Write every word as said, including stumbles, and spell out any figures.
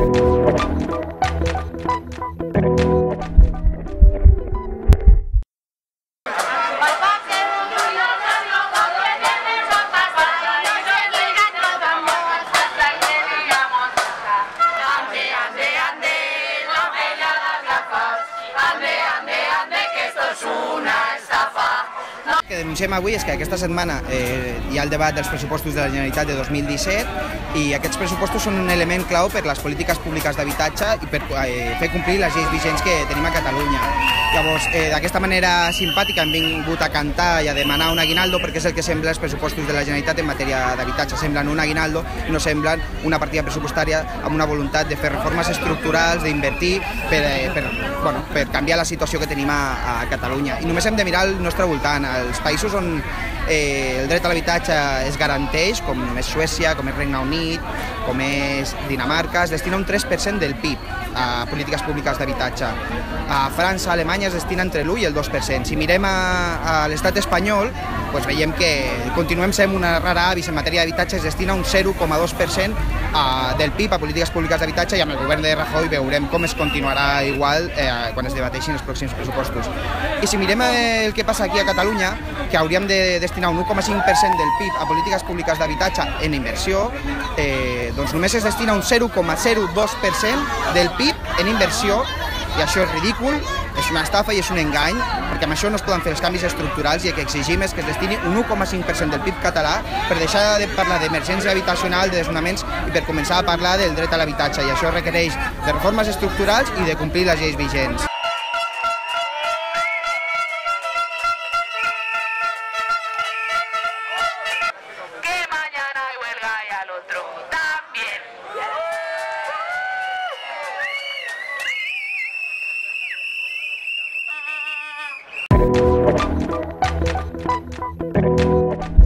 El que denunciem avui és que aquesta setmana eh, hi ha el debat dels pressupostos de la Generalitat de dos mil disset i aquests pressupostos són un element clau per les polítiques públiques d'habitatge i per eh, fer complir les lleis vigents que tenim a Catalunya. Llavors, eh, d'aquesta manera simpàtica hem vingut a cantar i a demanar un aguinaldo perquè és el que sembla els pressupostos de la Generalitat en matèria d'habitatge. Semblen un aguinaldo i no semblen una partida pressupostària amb una voluntat de fer reformes estructurals, d'invertir per, eh, per, bueno, per canviar la situació que tenim a, a Catalunya. I només hem de mirar al nostre voltant, els països on eh, el dret a l'habitatge es garanteix, com és Suècia, com és Regne Unit, com és Dinamarca, es destina un tres per cent del P I B a polítiques públiques d'habitatge. A França, a Alemanya es destina entre l'u i el dos per cent. Si mirem a, a l'estat espanyol, doncs veiem que continuem sent una rara avis en matèria d'habitatge, es destina un zero coma dos per cent del P I B a polítiques públiques d'habitatge i amb el govern de Rajoy veurem com es continuarà igual eh, quan es debateixin els pròxims pressupostos. I si mirem el que passa aquí a Catalunya, que hauríem de destinar un u coma cinc per cent del P I B a polítiques públiques d'habitatge en inversió, eh, doncs només es destina un zero coma zero dos per cent del P I B en inversió, i això és ridícul, és una estafa i és un engany, perquè amb això no es poden fer els canvis estructurals i el que exigim és que es destini un u coma cinc per cent del P I B català per deixar de parlar d'emergència habitacional, de desnonaments i per començar a parlar del dret a l'habitatge, i això requereix de reformes estructurals i de complir les lleis vigents. Thank you.